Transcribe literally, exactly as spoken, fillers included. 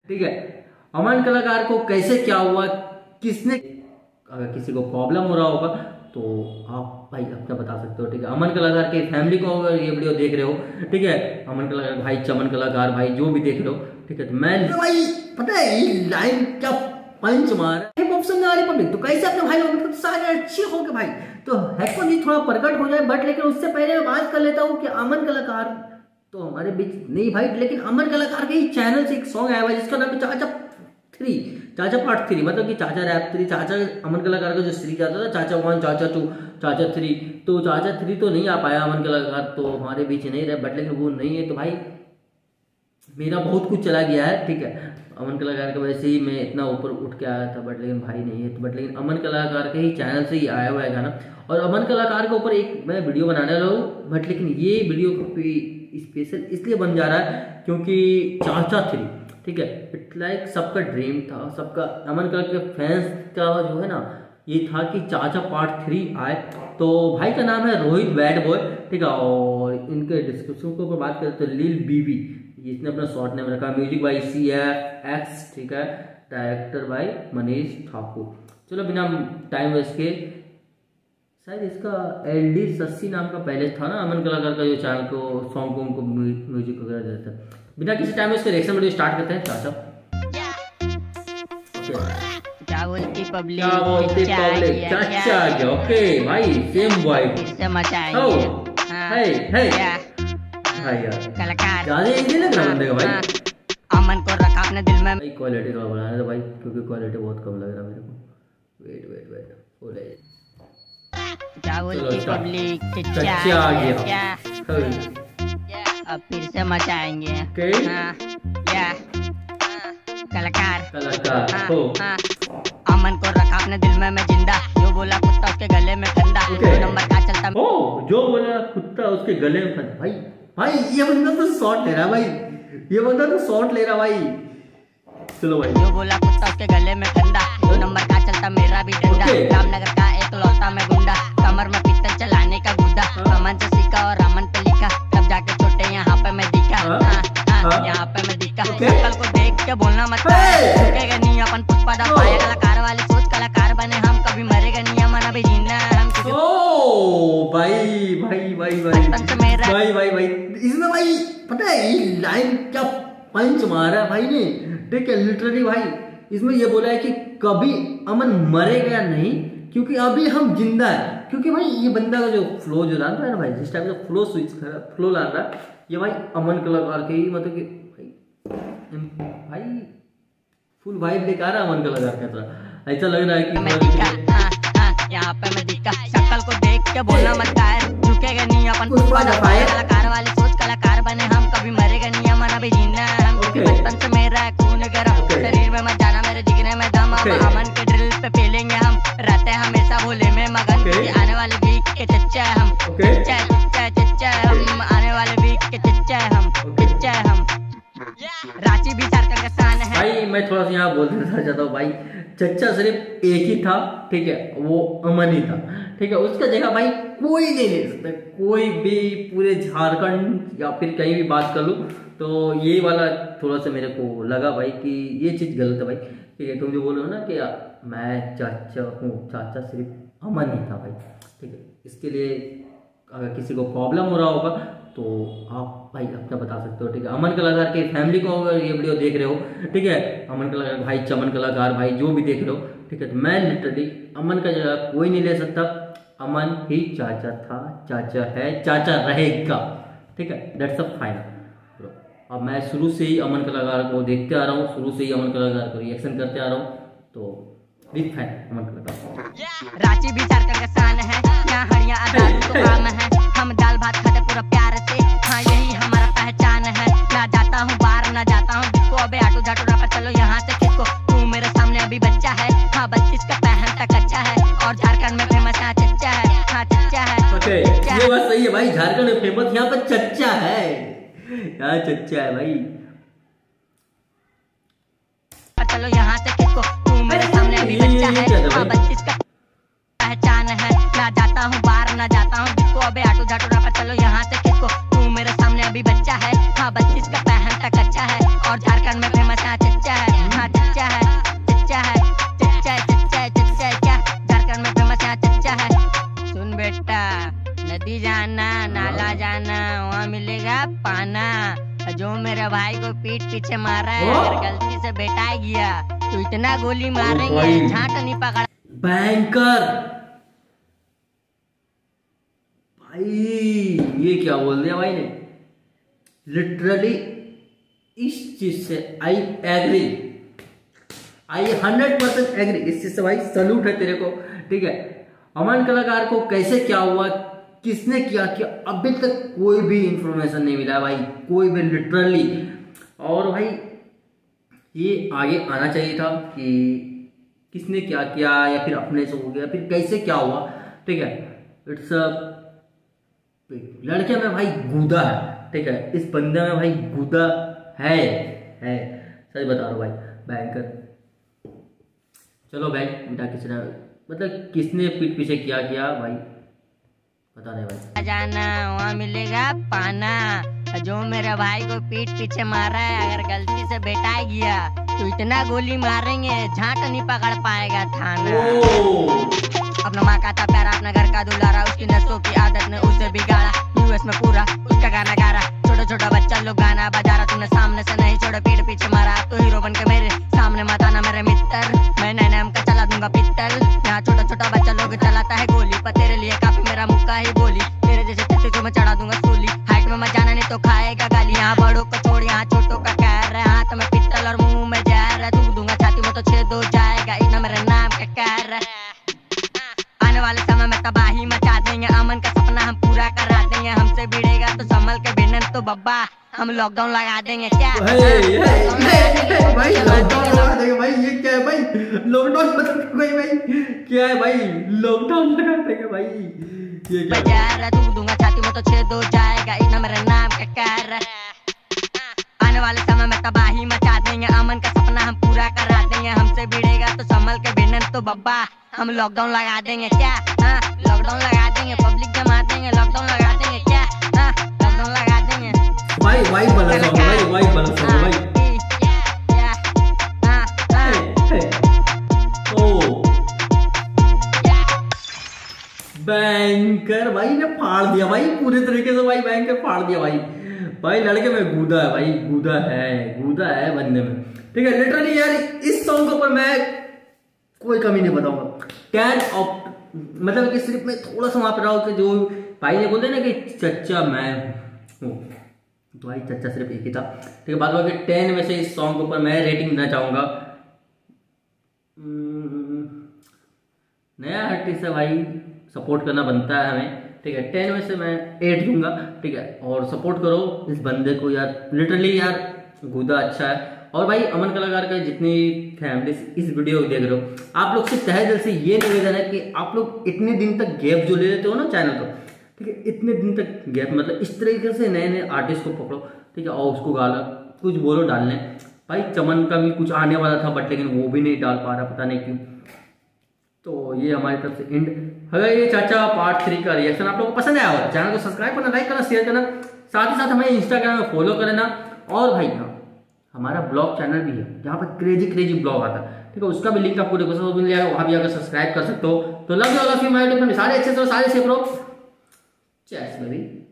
ठीक है। अमन कलाकार को कैसे क्या हुआ, किसने, अगर किसी को प्रॉब्लम हो रहा होगा तो आप भाई अपना बता सकते हो। ठीक है, अमन कलाकार के फैमिली को अगर ये वीडियो देख रहे हो, ठीक है, अमन कलाकार भाई, चमन कलाकार भाई, जो भी देख रहे हो, ठीक है, तो मैं तो भाई पता है ये लाइन क्या पंच मार हिप हॉप सुनने वाली पब्लिक तो कैसे अपने भाई लोगों को सारे अच्छे हो गए भाई, तो हैको जी थोड़ा प्रकट हो जाए। बट लेकिन उससे पहले मैं बात कर लेता हूँ कि अमन कलाकार तो हमारे बीच नहीं भाई, लेकिन अमन कलाकार के ही चैनल से एक सॉन्ग आया हुआ है जिसका नाम है चाचा थ्री, चाचा पार्ट थ्री, मतलब कि चाचा रैप थ्री, चाचा अमन कलाकार का जो सीरीज आता था, चाचा वन, चाचा टू, चाचा थ्री, तो चाचा थ्री तो नहीं आ पाया अमन कलाकार, तो हमारे बीच नहीं रहे। बट लेकिन वो नहीं है तो भाई मेरा बहुत कुछ चला गया है। ठीक है, अमन कलाकार की वजह से ही मैं इतना ऊपर उठ के आया था, बट लेकिन भाई नहीं है तो, बट लेकिन अमन कलाकार के ही चैनल से ही आया हुआ है गाना। और अमन कलाकार के ऊपर एक मैं वीडियो बनाने वाला हूँ, बट लेकिन ये वीडियो स्पेशल इसलिए बन जा रहा है क्योंकि चाचा थ्री, ठीक है, इट्स लाइक सबका ड्रीम था, सबका अमन कलाकार के फैंस का जो है ना ये था कि चाचा पार्ट थ्री आए। तो भाई का नाम है रोहित बैड बॉय, ठीक है, और इनके डिस्क्रिप्शन के ऊपर बात करें तो लील बीबी, इसने अपना शॉर्ट नेम रखा, music by C F X, ठीक है, डायरेक्टर बाई मनीष ठाकुर। चलो बिना टाइम वेस्ट के, शायद इसका एल डी सस्सी नाम का पहले था ना अमन कलाकार का जो चैनल को सॉन्ग को उनको म्यूजिक वगैरह देता है। बिना किसी टाइम वेस्ट के रिएक्शन वीडियो स्टार्ट करते हैं। चाचा क्या बोलती पब्लिक, क्या बोलती पब्लिक, चाचा आ गया। ओके भाई, सेम वाइब इससे मचाएंगे। हाय हाय भाई यार कलाकार ज्यादा इजी लग रहा है बंदे का भाई। अमन को रखा अपने दिल में, भाई क्वालिटी थोड़ा बढ़ाने दो भाई, क्योंकि क्वालिटी बहुत कम लग रहा है मेरे को। वेट वेट वेट बोले क्या बोलती पब्लिक, चाचा आ गया क्या अब फिर से मचाएंगे। हाँ, या कलाकार कलाकार हो। अमन को रखा अपने दिल में मैं जिंदा, जो बोला कुत्ता उसके गले में फंदा, दो नंबर का चलता ओ जो बोला कुत्ता उसके गले में फंदा। भाई भाई ये बंदा तो शॉट ले रहा भाई, ये बंदा तो शॉट ले रहा भाई। चलो भाई, जो बोला कुत्ता उसके गले में फंदा, दो नंबर का चलता मेरा भी डंडा, रामनगर का एक लौता मैं गुंडा, कमर में पिस्तल चलाने का गुड्डा, अमन से सीखा और अमन पे लिखा, तब जाके छोटे यहाँ पे मैं दिखा, यहाँ पे मैं दिखा, शक्ल को देख के बोलना मत झुकेगा नहीं अपन पुष्पा दा पाया, कलाकार वाले सोच कलाकार बने हम, कभी मरेगा नहीं अमन अभी जिंदा है हम। ओ भाई भाई भाई भाई भाई भाई भाई इसमें भाई पता है ये लाइन क्या पंच मारा है भाई ने, ठीक है, लिटरली भाई इसमें ये बोला है कि कभी अमन मरेगा नहीं क्योंकि अभी हम जिंदा है। क्योंकि भाई ये बंदा का जो फ्लो जो ला रहा है ना भाई, जिस टाइप से फ्लो स्विच कर रहा है, फ्लो ला रहा है, ये भाई अमन कलाकार के ही मतलब कि भाई भाई फुल वाइब लेकर आ रहा है अमन कलाकार का तरह। ऐसा लग रहा है कि यहाँ पे मैं दिखा, शक्ल को देख के बोलना मत है झुकेगा नहीं अपन पुष्पा दा पाया, कलाकार वाले सोच कलाकार बने हम, कभी मरेगा नहीं अमन अभी जिंदा है हम, क्योंकि बचपन से मेरा खून गरम, शरीर में मत जाना मेरे जिगरे में दम, अमन के ड्रिल पे पेलेंगे हम, रहते हैं हमेशा भोले में मगन, आने वाले वीक के चच्चा है हम, चच्चा चच्चा चच्चा है हम, आने वाले वीक के चच्चा है हम, चच्चा है हम। रांची भी झारखंड का शान है भाई। मैं थोड़ा सा यहाँ बोल देना चाहता हूँ भाई, चच्चा सिर्फ एक ही था, ठीक है, वो अमन ही था, ठीक है, उसका जगह भाई कोई नहीं ले सकता, कोई भी पूरे झारखंड या फिर कहीं भी बात कर लूँ तो ये वाला थोड़ा सा मेरे को लगा भाई कि ये चीज़ गलत है भाई। ठीक है, तुम जो बोल रहे हो ना कि मैं चाचा हूँ, चाचा सिर्फ अमन ही था भाई, ठीक है, इसके लिए अगर किसी को प्रॉब्लम हो रहा होगा तो आप भाई अपना बता सकते हो। ठीक है, अमन कलाकार के फैमिली को अगर ये वीडियो देख रहे हो, ठीक है, अमन कलाकार भाई, चमन कलाकार भाई, जो भी देख रहे हो, ठीक है, तो मैं लिटरली अमन का जगह कोई नहीं ले सकता, अमन ही चाचा था, चाचा है, चाचा रहेगा, ठीक है, दैट्स अ फाइनल। अब मैं शुरू से ही अमन कलाकार को देखते आ रहा हूँ, शुरू से ही अमन कलाकार को रिएक्शन करते आ रहा हूँ, तो बिग फैन अमन कलाकार। रांची भी झारखंड का शान है, यहाँ हरिया आजाद तो काम है, हम दाल भात खाते पूरा प्यार से, हाँ यही हमारा पहचान है, ना जाता हूँ बाहर ना जाता हूँ जिसको, अबे आटू झाटू रहा चलो यहाँ से किसको, तू मेरे सामने अभी बच्चा है, हाँ बत्तीस का पहनता कच्चा है, और झारखंड में फेमस यहाँ चच्चा है, हाँ चच्चा है। okay, ये बात सही है भाई, झारखंड में फेमस यहाँ पर चच्चा है, यहाँ चच्चा है भाई, चलो यहाँ से किसको, तू मेरे सामने अभी बच्चा है, हाँ बत्तीस का पहचान है, ना जाता हूँ बाहर ना जाता हूँ जिसको, अबे आटू झाटू रहा चलो यहाँ से किसको, तू मेरे सामने अभी बच्चा है, हाँ बत्तीस का पहनता कच्चा है, और झारखंड में फेमस यहाँ चच्चा है। है, ओ? अगर गलती से बेटा गया तो इतना गोली ओ मारेंगे भाई। झाट नहीं पकड़। भयंकर भाई, ये क्या बोल दिया भाई ने। लिटरली इस चीज से I agree, I hundred percent agree इस चीज से भाई। सलूट है तेरे को, ठीक है। अमन कलाकार को कैसे क्या हुआ, किसने क्या किया, अभी तक कोई भी इंफॉर्मेशन नहीं मिला भाई, कोई भी लिटरली। और भाई ये आगे आना चाहिए था कि किसने क्या किया, या फिर अपने से हो गया, फिर कैसे क्या हुआ, ठीक है। इट्स अ लड़के में भाई गुदा है, ठीक है। इस बंदे में भाई गुदा है है सही बता रहा हूँ भाई, भयंकर। चलो भाई बेटा, किसने मतलब किसने पीठ पीछे क्या किया भाई, पता नहीं भाई। जाना वहाँ मिलेगा पाना, जो मेरे भाई को पीठ पीछे मारा है, अगर गलती से बेटा गया तो इतना गोली मारेंगे झाट नहीं पकड़ पाएगा थाना। अपना माँ का था प्यारा, अपना घर का दुलारा, उसकी नसों की आदत ने उसे बिगाड़ा। यूएस में पूरा उसका गाना गा रहा, छोटा छोटा बच्चा लोग गाना बजा रहा। तूने सामने से नहीं छोड़ा, पीठ पीछे मारा, तो हीरो बन के मेरे सामने मत आना मेरे मित्र, मैं नए नाम का चला दूंगा पित्तल। यहाँ छोटा छोटा बच्चा लोग चलाता है गोली, पर तेरे लिए काफी मेरा मुक्का ही बोली, तेरे जैसे चच्चू को मैं चढ़ा दूंगा सूली। हाइट में मत जाना नहीं तो खाएगा गाली, यहाँ बड़ों को छोड़ यहाँ छोटों का कहर है। हाथ में पित्तल और मुंह में जहर है, तू दूंगा छाती में तो छेद हो जाएगा, इतना मेरे नाम का कहर है। आने वाले समय में तबाही मचा देंगे, अमन का सपना हम पूरा करा देंगे, हमसे भिड़ेगा तो संभल के भिड़न तो बब्बा हम लॉकडाउन लगा देंगे। क्या भाई लॉकडाउन लगा देंगे भाई, ये क्या है भाई, लॉकडाउन मतलब भाई भाई क्या है भाई, लॉकडाउन लगा देंगे भाई, ये क्या है। तू दूंगा छाती में तो छेद हो जाएगा, इतना मेरे नाम का कहर है। आने वाले समय में तबाही मचा देंगे, अमन का सपना हम पूरा करा देंगे, हमसे भिड़ेगा तो संभल के भिड़न तो बब्बा हम लॉकडाउन लगा देंगे। क्या हाँ लॉकडाउन लगा देंगे, पब्लिक जमा देंगे, लॉकडाउन लगा देंगे। क्या हाँ लॉकडाउन लगा देंगे भाई, वाई बना सॉन्ग भाई, वाई बना सॉन्ग भाई। ओ बैंकर भाई ने फाड़ दिया भाई, पूरे तरीके से भाई बैंकर फाड़ दिया भाई। भाई लड़के में गूदा है भाई, गूदा है, गूदा है बंदे में, ठीक है। लिटरली यार इस सॉन्ग के ऊपर मैं कोई कमी नहीं बताऊंगा, टेन ऑफ मतलब कि सिर्फ मैं थोड़ा सा वहां पर रहा हूं कि जो भाई ने बोलते ना कि चच्चा मैं हूँ, तो भाई चच्चा सिर्फ एक ही था, ठीक है। बाद बाकी टेन में से इस सॉन्ग के ऊपर मैं रेटिंग देना चाहूंगा। नया आर्टिस्ट है भाई, सपोर्ट करना बनता है हमें, ठीक है। टेन में से मैं एट दूंगा, ठीक है। और सपोर्ट करो इस बंदे को यार, लिटरली यार गुदा अच्छा है। और भाई अमन कलाकार का जितनी फैमिली इस वीडियो को देख रहे हो, आप लोग से तहे दिल से ये निवेदन है कि आप लोग इतने दिन तक गैप जो ले लेते हो ना चैनल को, ठीक है, इतने दिन तक गैप मतलब इस तरीके से नए नए आर्टिस्ट को पकड़ो, ठीक है, और उसको गाला कुछ बोलो डालने। भाई चमन का भी कुछ आने वाला था बट लेकिन वो भी नहीं डाल पा रहा, पता नहीं क्यों। तो ये हमारी तरफ से एंड। अगर ये चाचा पार्ट थ्री का रिएक्शन आप लोगों को पसंद आया हो, चैनल को सब्सक्राइब करना, लाइक करना, शेयर करना, साथ ही साथ हमें इंस्टाग्राम में फॉलो करना। और भाई हाँ हमारा ब्लॉग चैनल भी है जहाँ पर क्रेजी क्रेजी ब्लॉग आता है, ठीक है, उसका भी लिंक आपको डिस्क्रिप्शन में मिल जाएगा, वहाँ भी अगर सब्सक्राइब कर सकते हो। तो love you all of you my dear, सारे अच्छे से सारे सेफ रहो, चैट्स में भी